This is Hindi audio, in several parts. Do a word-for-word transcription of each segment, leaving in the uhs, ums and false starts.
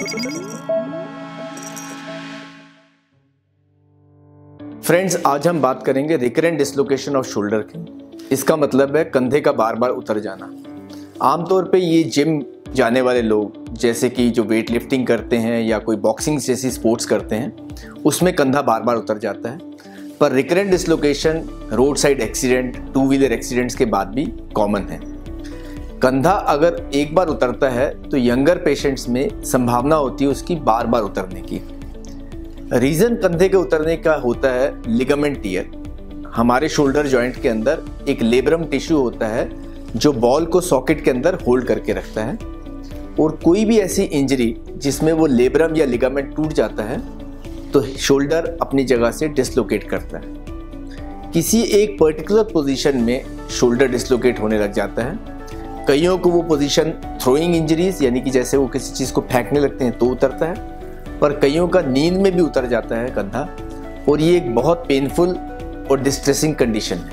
फ्रेंड्स, आज हम बात करेंगे रिकरेंट डिसलोकेशन ऑफ शोल्डर की। इसका मतलब है कंधे का बार बार उतर जाना। आमतौर पे ये जिम जाने वाले लोग, जैसे कि जो वेट लिफ्टिंग करते हैं या कोई बॉक्सिंग जैसी स्पोर्ट्स करते हैं, उसमें कंधा बार बार उतर जाता है। पर recurrent dislocation road side accident, two wheeler accidents के बाद भी कॉमन है। कंधा अगर एक बार उतरता है तो यंगर पेशेंट्स में संभावना होती है उसकी बार बार उतरने की। रीज़न कंधे के उतरने का होता है लिगामेंट टियर। हमारे शोल्डर जॉइंट के अंदर एक लेब्रम टिश्यू होता है जो बॉल को सॉकेट के अंदर होल्ड करके रखता है, और कोई भी ऐसी इंजरी जिसमें वो लेब्रम या लिगामेंट टूट जाता है तो शोल्डर अपनी जगह से डिसलोकेट करता है। किसी एक पर्टिकुलर पोजीशन में शोल्डर डिसलोकेट होने लग जाता है। कईयों को वो पोजीशन थ्रोइंग इंजरीज, यानी कि जैसे वो किसी चीज़ को फेंकने लगते हैं तो उतरता है, पर कईयों का नींद में भी उतर जाता है कंधा, और ये एक बहुत पेनफुल और डिस्ट्रेसिंग कंडीशन है।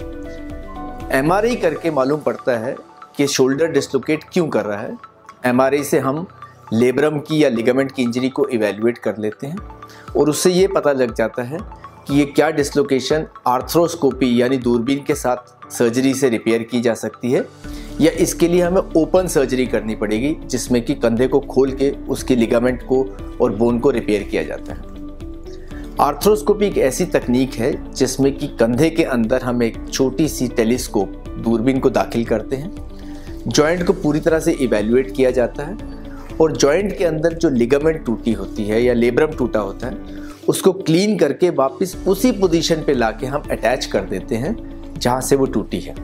एमआरआई करके मालूम पड़ता है कि शोल्डर डिसलोकेट क्यों कर रहा है। एमआरआई से हम लेब्रम की या लिगामेंट की इंजरी को इवैल्यूएट कर लेते हैं, और उससे ये पता लग जाता है कि ये क्या डिसलोकेशन आर्थ्रोस्कोपी यानी दूरबीन के साथ सर्जरी से रिपेयर की जा सकती है, या इसके लिए हमें ओपन सर्जरी करनी पड़ेगी जिसमें कि कंधे को खोल के उसके लिगामेंट को और बोन को रिपेयर किया जाता है। आर्थ्रोस्कोपी एक ऐसी तकनीक है जिसमें कि कंधे के अंदर हम एक छोटी सी टेलीस्कोप दूरबीन को दाखिल करते हैं, जॉइंट को पूरी तरह से इवैल्यूएट किया जाता है, और जॉइंट के अंदर जो लिगामेंट टूटी होती है या लेब्रम टूटा होता है उसको क्लीन करके वापस उसी पोजीशन पे लाके हम अटैच कर देते हैं जहाँ से वो टूटी है।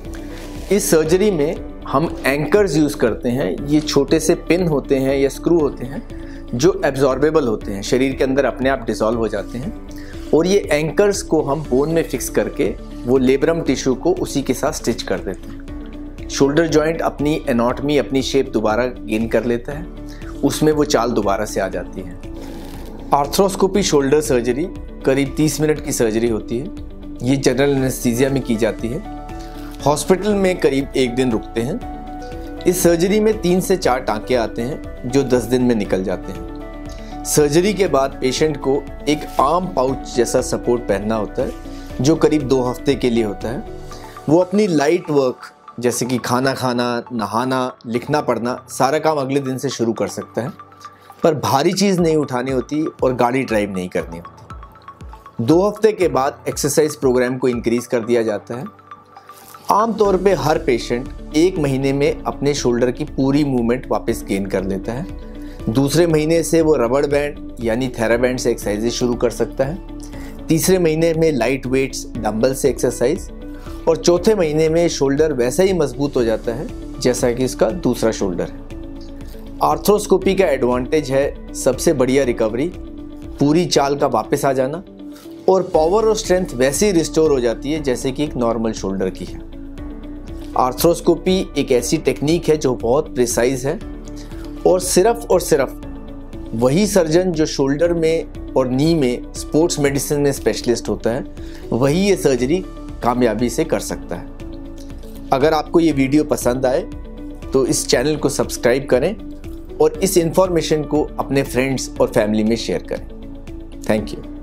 इस सर्जरी में हम एंकर्स यूज़ करते हैं। ये छोटे से पिन होते हैं या स्क्रू होते हैं जो एब्जॉर्बेबल होते हैं, शरीर के अंदर अपने आप डिसॉल्व हो जाते हैं, और ये एंकर्स को हम बोन में फिक्स करके वो लेब्रम टिश्यू को उसी के साथ स्टिच कर देते हैं। शोल्डर जॉइंट अपनी एनाटॉमी, अपनी शेप दोबारा गेन कर लेता है, उसमें वो चाल दोबारा से आ जाती है। आर्थ्रोस्कोपी शोल्डर सर्जरी करीब तीस मिनट की सर्जरी होती है। ये जनरल एनेस्थीसिया में की जाती है। हॉस्पिटल में करीब एक दिन रुकते हैं। इस सर्जरी में तीन से चार टाँके आते हैं जो दस दिन में निकल जाते हैं। सर्जरी के बाद पेशेंट को एक आर्म पाउच जैसा सपोर्ट पहनना होता है जो करीब दो हफ्ते के लिए होता है। वो अपनी लाइट वर्क जैसे कि खाना खाना, नहाना, लिखना पढ़ना, सारा काम अगले दिन से शुरू कर सकता है, पर भारी चीज़ नहीं उठानी होती और गाड़ी ड्राइव नहीं करनी होती। दो हफ्ते के बाद एक्सरसाइज प्रोग्राम को इंक्रीज़ कर दिया जाता है। आमतौर पे हर पेशेंट एक महीने में अपने शोल्डर की पूरी मूवमेंट वापस गेन कर लेता है। दूसरे महीने से वो रबड़ बैंड यानी थेराबैंड से एक्सरसाइजेज शुरू कर सकता है। तीसरे महीने में लाइट वेट्स, डंबल से एक्सरसाइज, और चौथे महीने में शोल्डर वैसा ही मजबूत हो जाता है जैसा कि इसका दूसरा शोल्डर है। आर्थ्रोस्कोपी का एडवांटेज है सबसे बढ़िया रिकवरी, पूरी चाल का वापस आ जाना, और पावर और स्ट्रेंथ वैसे ही रिस्टोर हो जाती है जैसे कि एक नॉर्मल शोल्डर की है। आर्थ्रोस्कोपी एक ऐसी टेक्निक है जो बहुत प्रिसाइज है, और सिर्फ और सिर्फ वही सर्जन जो शोल्डर में और नी में स्पोर्ट्स मेडिसिन में स्पेशलिस्ट होता है वही ये सर्जरी कामयाबी से कर सकता है। अगर आपको ये वीडियो पसंद आए तो इस चैनल को सब्सक्राइब करें और इस इंफॉर्मेशन को अपने फ्रेंड्स और फैमिली में शेयर करें। Thank you.